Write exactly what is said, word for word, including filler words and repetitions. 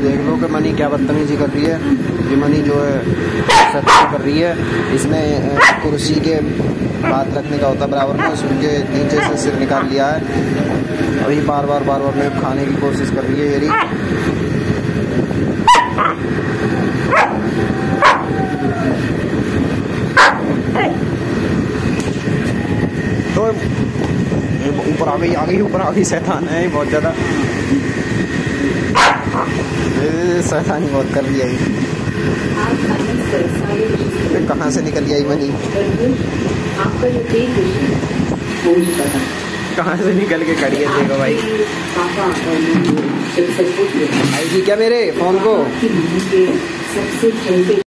देख लो कि मनी क्या बदतमीजी कर रही है। ये मनी जो है सच कर रही है। इसने कुर्सी के बात रखने का होता बराबर में, उसके नीचे से सिर निकाल लिया है। अभी बार बार बार बार मेरे खाने की कोशिश कर रही है ये रही। तो ऊपर आ गई आ गई ऊपर आ गई। शैतान है बहुत ज़्यादा, शैतानी बहुत कर रही है। कहाँ से निकल आई मनी, कहाँ से निकल के खड़ी है देखो भाई। आएगी क्या मेरे फोन को?